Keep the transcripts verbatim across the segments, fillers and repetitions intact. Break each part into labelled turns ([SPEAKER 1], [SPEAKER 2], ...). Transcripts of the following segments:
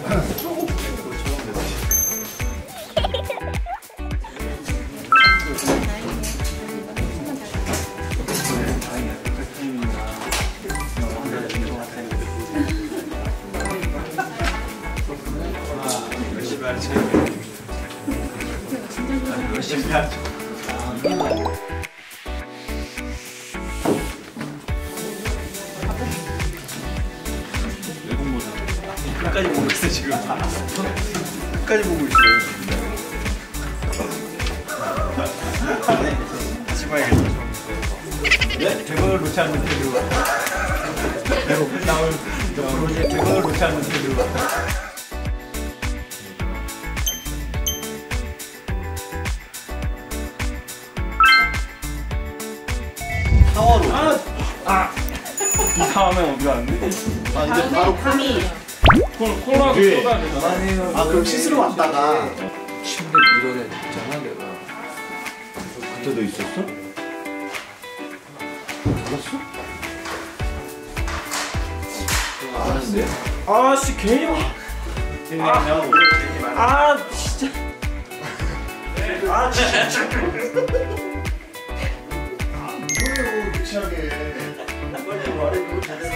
[SPEAKER 1] 열심히 하죠. 외국 모자. 끝까지 보고 있어 지금. 끝까지 보고 있어요. 다시 봐야겠다. 네? 대박을 놓지 않는 태도. 대박 나올 프로젝트 대박을 놓지 않는 태도. 샤워로. 아! 아! 이 상황은 어디 갔는데?
[SPEAKER 2] 아, 이제 바로
[SPEAKER 3] 밤이
[SPEAKER 1] 콜라도 쏟아야 되잖아.
[SPEAKER 2] 아, 그럼 씻으러 왔다가
[SPEAKER 4] 침대 밀어냈잖아 내가.
[SPEAKER 2] 그때도 있었어? 알았어?
[SPEAKER 4] 아는데?
[SPEAKER 1] 아씨 괜히 와.
[SPEAKER 2] 괜히 하고
[SPEAKER 1] 아 진짜. 아 진짜.
[SPEAKER 2] 뭐예요, 유치하게. 빨리 말해줘, 제대로.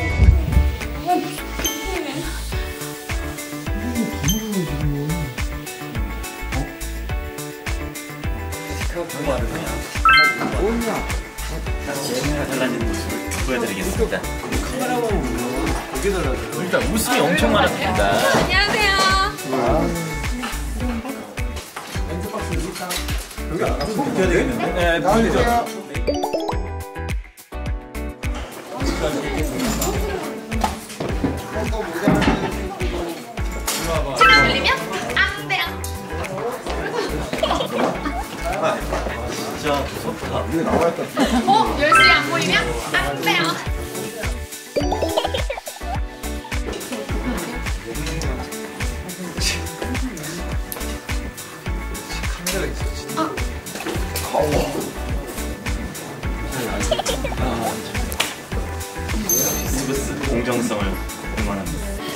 [SPEAKER 4] 뭐냐?
[SPEAKER 1] 제가 달라진 모습을 보여드리겠습니다.
[SPEAKER 4] 카메라만 보면 되게 달라져.
[SPEAKER 1] 일단 웃음이 엄청 많았습니다.
[SPEAKER 3] 안녕하세요.
[SPEAKER 2] 여기 안 가서
[SPEAKER 1] 해야 되겠는데? 네, 보여드리죠.
[SPEAKER 3] 제가 들리면 안 돼요.
[SPEAKER 1] 진짜 무섭다.
[SPEAKER 2] 이게 나와야 돼.
[SPEAKER 3] 어? 열심히 안 보이면 안 돼요.
[SPEAKER 4] 카메라 있어 진짜.
[SPEAKER 1] 스브스 공정성을 응원합니다.